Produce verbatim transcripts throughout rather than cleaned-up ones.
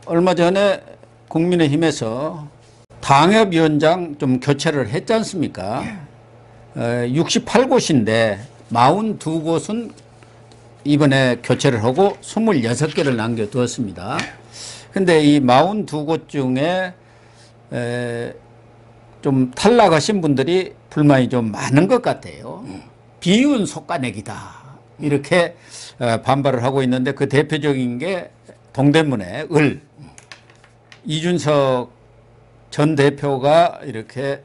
얼마 전에 국민의힘에서 당협위원장 좀 교체를 했지 않습니까? 어, 육십팔 곳인데 사십이 곳은 이번에 교체를 하고 이십육 개를 남겨두었습니다. 근데 이 사십이 곳 중에 에, 좀 탈락하신 분들이 불만이 좀 많은 것 같아요. 비윤 속가내기다 이렇게 반발을 하고 있는데, 그 대표적인 게 동대문의 을 이준석 전 대표가 이렇게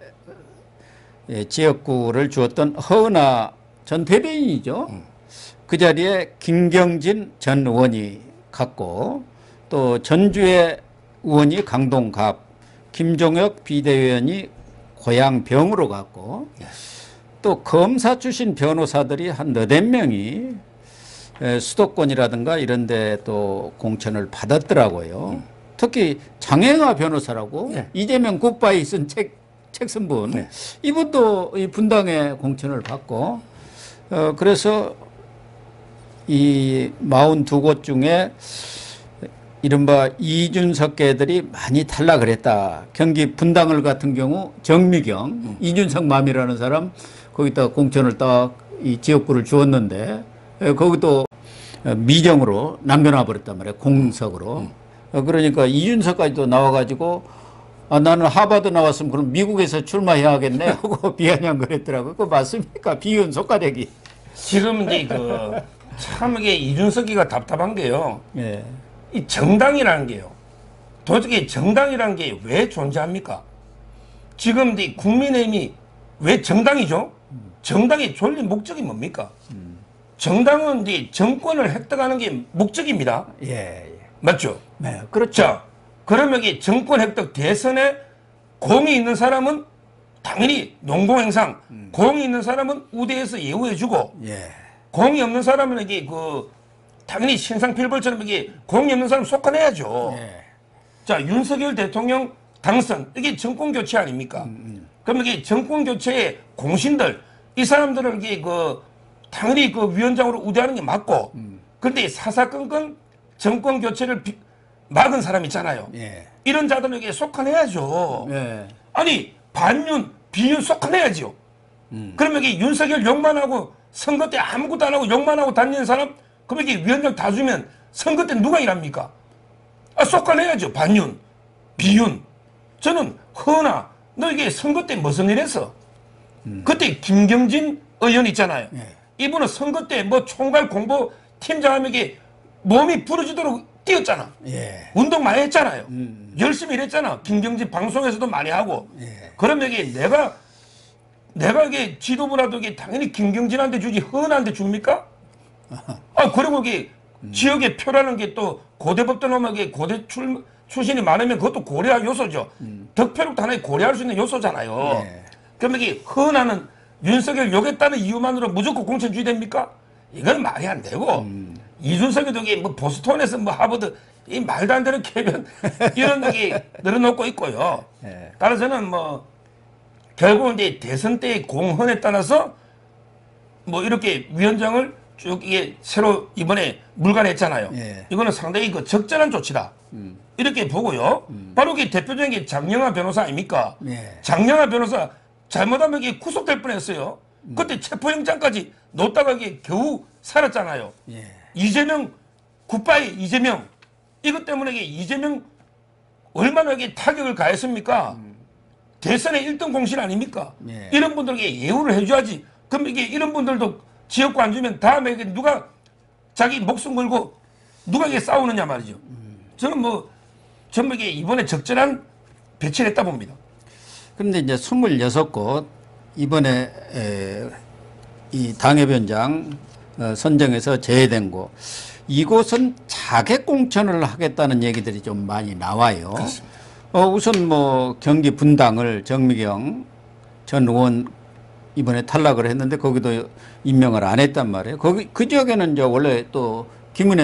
지역구를 주었던 허은하 전 대변인이죠. 그 자리에 김경진 전 의원이 갔고, 또 전주의 의원이 강동갑, 김종혁 비대위원이 고양병으로 갔고, 또 검사 출신 변호사들이 한 너댓 명이 수도권이라든가 이런 데 또 공천을 받았더라고요. 특히 장혜화 변호사라고 네. 이재명 굿바이 쓴 책, 책 쓴 분, 네. 이분도 이 분당에 공천을 받고, 어, 그래서 이 사십이 곳 중에 이른바 이준석계들이 많이 탈락을 했다. 경기 분당을 같은 경우 정미경, 음. 이준석맘이라는 사람 거기다 공천을 딱 이 지역구를 주었는데 거기도 미정으로 남겨놔 버렸단 말이에요. 공석으로. 음. 그러니까 이준석까지도 나와가지고 아, 나는 하버드 나왔으면 그럼 미국에서 출마해야겠네 하고 비아냥거렸더라고요. 그거 맞습니까? 비윤 속가대기. 지금 이제 그 참 이게 이준석이가 답답한 게요. 예. 이 정당이라는 게요. 도대체 정당이라는 게 왜 존재합니까? 지금 이 국민의힘이 왜 정당이죠? 정당의 존립 목적이 뭡니까? 음. 정당은 이제 정권을 획득하는 게 목적입니다. 예, 예. 맞죠? 네, 그렇죠. 자, 그러면 이 정권 획득 대선에 공이 있는 사람은 당연히 농공행상, 음. 공이 있는 사람은 우대해서 예우해주고, 예. 공이 없는 사람은 이게 그 당연히 신상필벌처럼 이게 공이 없는 사람 속아내야죠. 예. 자, 윤석열 대통령 당선, 이게 정권 교체 아닙니까? 음, 음. 그럼 이게 정권 교체의 공신들, 이 사람들을 이게 그 당연히 그 위원장으로 우대하는 게 맞고, 음. 근데 사사건건 정권 교체를 비, 막은 사람 있잖아요. 예. 이런 자들에게 속아내야죠. 예. 아니, 반윤, 비윤 속아내야지요. 음. 그러면 이게 윤석열 욕만 하고 선거 때 아무것도 안 하고 욕만 하고 다니는 사람, 그럼 이게 위원장 다 주면 선거 때 누가 일합니까? 아, 속아내야죠. 반윤, 비윤. 저는 허나 너 이게 선거 때 무슨 일 했어? 음. 그때 김경진 의원 있잖아요. 예. 이분은 선거 때 뭐 총괄 공보 팀장에게 몸이 부러지도록 뛰었잖아. 예. 운동 많이 했잖아요. 음. 열심히 일했잖아. 김경진 방송에서도 많이 하고. 예. 그러면 이게 내가 내가 이게 지도부라도 이게 당연히 김경진한테 주지 허은한테 줍니까? 아, 그리고 이게 음. 지역에 표라는 게 또 고대법도 나오면 이게 고대 출, 출신이 많으면 그것도 고려할 요소죠. 음. 득표력도 하나의 고려할 수 있는 요소잖아요. 예. 그러면 이게 허은하는 윤석열 욕했다는 이유만으로 무조건 공천 주의 됩니까? 이건 말이 안 되고, 음. 이준석이도 이게 뭐 보스턴에서 뭐 하버드, 이 말도 안 되는 개변, 이런 게 늘어놓고 있고요. 예. 따라서는 뭐, 결국 이제 대선 때의 공헌에 따라서 뭐 이렇게 위원장을 쭉 이게 새로 이번에 물갈했잖아요. 예. 이거는 상당히 그 적절한 조치다. 음. 이렇게 보고요. 음. 바로 그 대표적인 게 장영하 변호사 아닙니까? 예. 장영하 변호사 잘못하면 이게 구속될 뻔했어요. 음. 그때 체포영장까지 놓다가 이게 겨우 살았잖아요. 예. 이재명 굿바이 이재명 이것 때문에 이게 이재명 얼마나 이게 타격을 가했습니까? 음. 대선의 일 등 공신 아닙니까? 예. 이런 분들에게 예우를 해줘야지. 그럼 이게 이런 분들도 지역구 안 주면 다음에 누가 자기 목숨 걸고 누가 이게 싸우느냐 말이죠. 음. 저는 뭐 전부 이게 이번에 적절한 배치를 했다 봅니다. 그런데 이제 이십육 곳 이번에 에, 이 당협위원장 어, 선정에서 제외된 곳, 이곳은 자객 공천을 하겠다는 얘기들이 좀 많이 나와요. 그렇습니다. 어, 우선 뭐 경기 분당을 정미경 전 의원 이번에 탈락을 했는데 거기도 임명을 안 했단 말이에요. 거기 그 지역에는 이제 원래 또 김은혜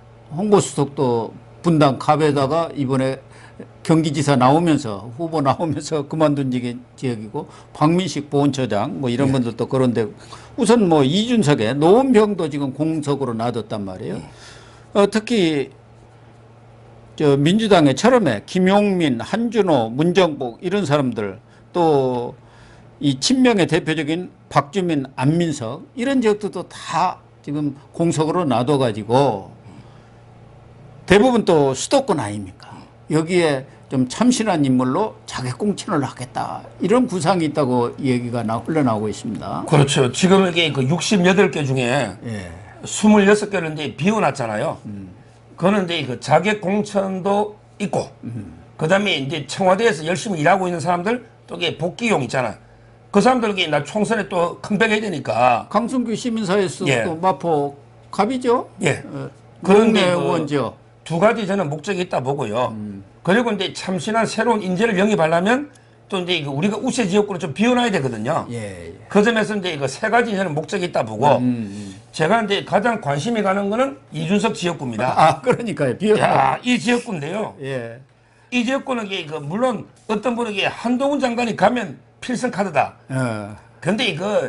홍보수석도 분당 갑에다가 이번에 경기지사 나오면서 후보 나오면서 그만둔 지역이고, 박민식 보훈처장 뭐 이런 네. 분들도 그런데, 우선 뭐 이준석의 노원병도 지금 공석으로 놔뒀단 말이에요. 네. 어, 특히 저 민주당의 처음에 김용민, 한준호, 문정복 이런 사람들 또 이 친명의 대표적인 박주민, 안민석 이런 지역들도 다 지금 공석으로 놔둬가지고 대부분 또 수도권 아닙니까? 여기에 좀 참신한 인물로 자객 공천을 하겠다 이런 구상이 있다고 얘기가 나, 흘러나오고 있습니다. 그렇죠. 지금 이게 그 육십팔 개 중에 예. 이십육 개를 이제 비워놨잖아요. 음. 그거는 이제 그 자객 공천도 있고, 음. 그 다음에 이제 청와대에서 열심히 일하고 있는 사람들 또 이게 복귀용 있잖아. 그 사람들이 나 총선에 또 컴백해야 되니까. 강승규 시민사회에서 예. 또 마포 갑이죠? 예. 어, 그런데 그런데 그 의원죠. 두 가지 저는 목적이 있다 보고요. 음. 그리고 이제 참신한 새로운 인재를 영입하려면 또 이제 이거 우리가 우세 지역구를 좀 비워놔야 되거든요. 예, 예. 그 점에서 이제 이거 세 가지 저는 목적이 있다 보고 음, 음. 제가 이제 가장 관심이 가는 거는 이준석 지역구입니다. 아, 그러니까요. 비워. 야, 이 지역구인데요. 예. 이 지역구는 이게 그 물론 어떤 분에게 한동훈 장관이 가면 필승 카드다. 어. 근데 이거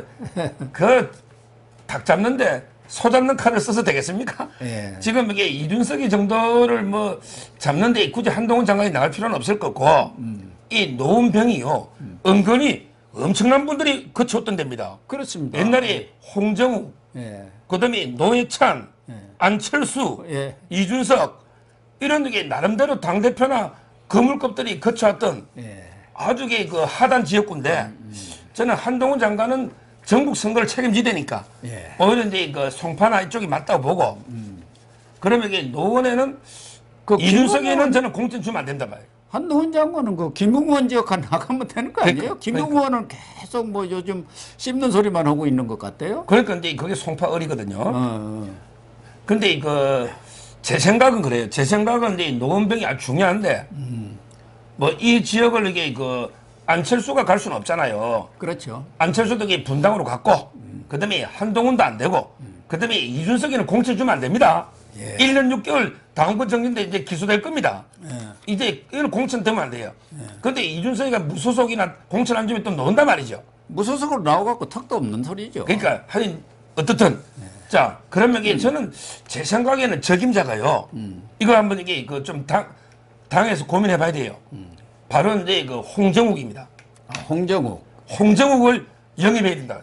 그 닭 잡는데 소 잡는 카드를 써서 되겠습니까? 예. 지금 이게 이준석이 정도를 뭐 잡는데 굳이 한동훈 장관이 나갈 필요는 없을 거고 음. 이 노은병이요 음. 은근히 엄청난 분들이 거쳐왔던 데입니다. 그렇습니다. 옛날에 홍정욱, 예. 그다음에 노회찬, 예. 안철수, 예. 이준석 이런 게 나름대로 당 대표나 거물급들이 거쳐왔던 예. 아주 그 하단 지역구인데 저는 한동훈 장관은 전국 선거를 책임지대니까 예. 오히려 이제 그 송파나 이쪽이 맞다고 보고 음. 그러면 이게 노원에는 그 이준석에는 김웅원- 저는 공천 주면 안 된다 봐요. 한동훈 장관은 그 김웅원 지역 한 나가면 되는 거 아니에요? 그러니까, 김웅원은 계속 뭐 요즘 씹는 소리만 하고 있는 것 같아요. 그러니까 이제 그게 송파 을이거든요. 어, 어. 근데 그 제 생각은 그래요. 제 생각은 이제 노원병이 아주 중요한데 음. 뭐 이 지역을 이게 그 안철수가 갈 수는 없잖아요. 그렇죠. 안철수도 이게 분당으로 갔고 음. 그다음에 한동훈도 안 되고 그다음에 이준석이는 공천 주면 안 됩니다. 예. 일 년 육 개월 당원권 정지인데 이제 기소될 겁니다. 예. 이제 이건 공천 되면 안 돼요. 그런데 이준석이가 무소속이나 공천 안 주면 또 논단 말이죠. 무소속으로 나와갖고 턱도 없는 소리죠. 그러니까 하여튼 어떻든 자 그러면 이게 저는 제 생각에는 적임자가요. 음. 이거 한번 이게 그 좀 당 당에서 고민해봐야 돼요. 바로 이제 그 홍정욱입니다. 아, 홍정욱. 홍정욱을 영입해야 된다.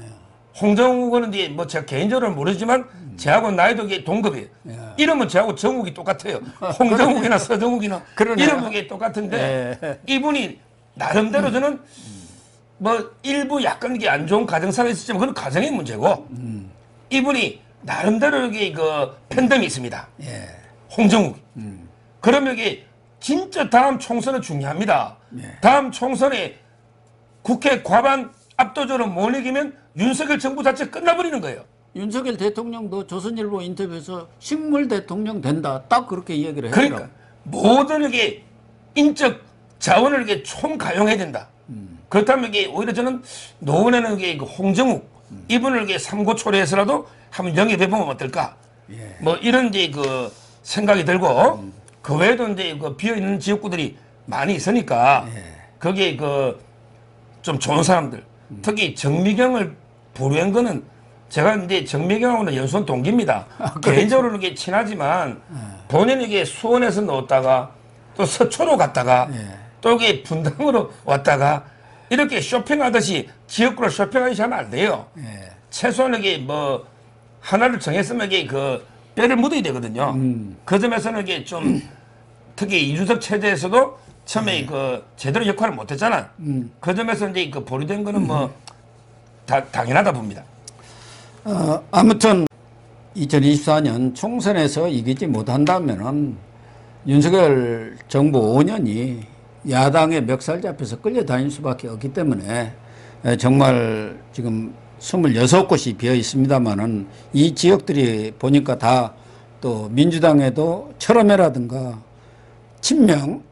홍정욱은 이제 뭐 제가 개인적으로는 모르지만 저하고 나이도 이게 동급이에요. 예. 이름은 저하고 정욱이 똑같아요. 홍정욱이나 서정욱이나 그러네요. 이름은 이게 똑같은데 예. 이분이 나름대로 저는 뭐 일부 약간 이게 안 좋은 가정사가 있었지만 그건 가정의 문제고 음. 이분이 나름대로 이게 그 팬덤이 있습니다. 예. 홍정욱. 음. 그러면 이게 진짜 다음 총선은 중요합니다. 예. 다음 총선에 국회 과반 압도적으로 못 이기면 윤석열 정부 자체 끝나버리는 거예요. 윤석열 대통령도 조선일보 인터뷰에서 식물 대통령 된다. 딱 그렇게 이야기를 했더라고요. 그러니까 모든 이게 인적 자원을 이게 총가용해야 된다. 음. 그렇다면 이게 오히려 저는 노원에는 이게 그 홍정욱 음. 이분을 이게 삼고초려해서라도 한번 영입해보면 어떨까? 예. 뭐 이런 이제 그 생각이 들고 그 외에도 이제 그 비어 있는 지역구들이 많이 있으니까 예. 거기에 그 좀 좋은 사람들 특히 정미경을 보류한 거는 제가 이제 정미경하고는 연수원 동기입니다. 개인적으로는 이게 친하지만 본인이 이게 수원에서 넣었다가 또 서초로 갔다가 예. 또 이게 분당으로 왔다가 이렇게 쇼핑하듯이 지역구를 쇼핑하듯이 하면 안 돼요. 예. 최소한 이게 뭐 하나를 정했으면 이게 그 뼈를 묻어야 되거든요. 음. 그 점에서는 이게 좀 특히 이준석 체제에서도 처음에 그 제대로 역할을 못했잖아. 음. 그 점에서 이제 그 보류된 거는 뭐 다 당연하다 봅니다. 어, 아무튼 이천이십사 년 총선에서 이기지 못한다면은 윤석열 정부 오 년이 야당의 멱살 잡혀서 끌려다닐 수밖에 없기 때문에 에, 정말 지금 스물여섯 곳이 비어 있습니다만은 이 지역들이 보니까 다 또 민주당에도 철험회라든가 친명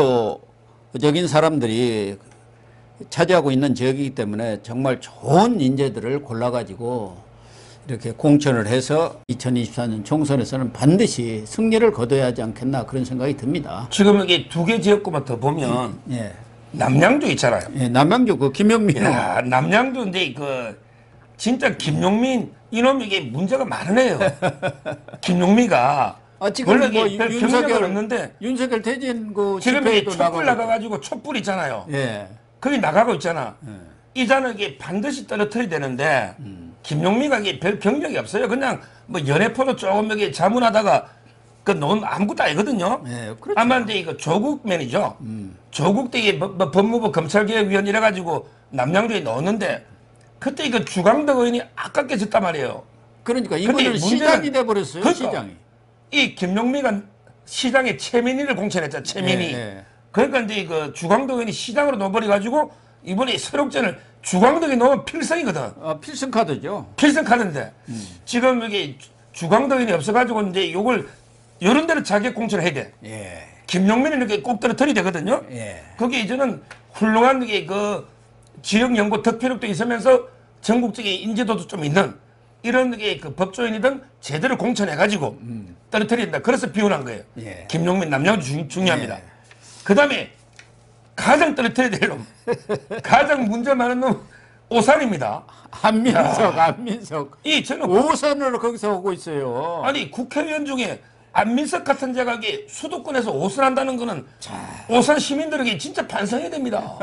대표적인 사람들이 차지하고 있는 지역이기 때문에 정말 좋은 인재들을 골라가지고 이렇게 공천을 해서 이천이십사 년 총선에서는 반드시 승리를 거둬야 하지 않겠나 그런 생각이 듭니다. 지금 이게 두 개 지역구만 더 보면 예. 남양주 있잖아요. 예, 남양주 그 김영민 야, 남양주인데 그 진짜 김용민 이놈 이게 문제가 많으네요. 김용미가 아, 지금 원래 뭐 이게 별 윤석열 경력은 없는데 윤석열 대진 그 지금 이게 집회에도 촛불 나가고 나가가지고 촛불 있잖아요. 예. 거기 나가고 있잖아. 예. 이 자는 반드시 떨어뜨려야 되는데 음. 김용미가 이게 별 경력이 없어요. 그냥 뭐 연애포도 조금 여기 자문하다가 그 논 아무것도 아니거든요. 예, 그렇죠. 아마 이제 이거 조국맨이죠. 음. 조국 때 이게 뭐- 뭐 법무부 검찰개혁위원 이래가지고 남양주에 넣었는데 그때 이거 주광덕 의원이 아깝게 졌단 말이에요. 그러니까 근데 이번에는 문제는- 시장이 돼 버렸어요. 그러니까 시장이. 이 김용미가 시장에 최민희를 공천했잖아. 최민희. 예, 예. 그러니까 이제 그 주광덕 의원이 시장으로 넣어버려가지고 이번에 새록전을 주광덕이 넣으면 필승이거든. 아, 필승 카드죠. 필승 카드인데 음. 지금 여기 주광덕 의원이 없어가지고 이제 요걸 이런 데로 자격 공천을 해야 돼. 예. 김용민은 이렇게 꼭 떨어뜨려야 되거든요. 예. 거기 이제는 훌륭한 게 그 지역 연구 득표력도 있으면서 전국적인 인지도도 좀 있는 이런 게 그 법조인이든 제대로 공천해가지고 음. 떨어뜨린다. 그래서 비운한 거예요. 예. 김용민 남양주 중- 중요합니다. 예. 그 다음에 가장 떨어뜨려야 될 놈, 가장 문제 많은 놈 오산입니다. 안민석, 안민석. 이 저는 오선으로 거기서 오고 있어요. 아니 국회의원 중에 안민석 같은 자가 이게 수도권에서 오선한다는 거는 오산 시민들에게 진짜 반성해야 됩니다.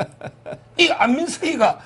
이 안민석이가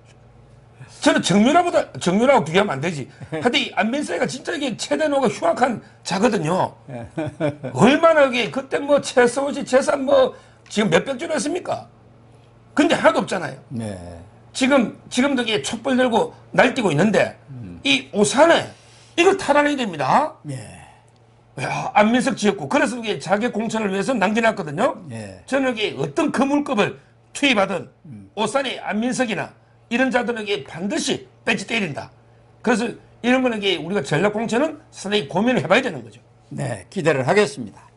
저는 정유라보다 정유라고 비교하면 안 되지. 하여튼 이 안민석이가 진짜 이게 최대노가 흉악한 자거든요. 얼마나 이게 그때 뭐 최서원 재산 뭐 지금 몇백 조 했습니까? 근데 하나도 없잖아요. 네. 지금 지금도 이게 촛불 들고 날뛰고 있는데 이 오산에 이걸 탈환해야 됩니다. 예. 야, 안민석 지었고 그래서 이게 자격 공천을 위해서 남겨놨거든요. 예. 저는 이게 어떤 그물급을 투입하든 오산의 안민석이나 이런 자들에게 반드시 배치 때린다. 그래서 이런 거는 이게 우리가 전략 공천은 상당히 고민을 해봐야 되는 거죠. 네, 기대를 하겠습니다.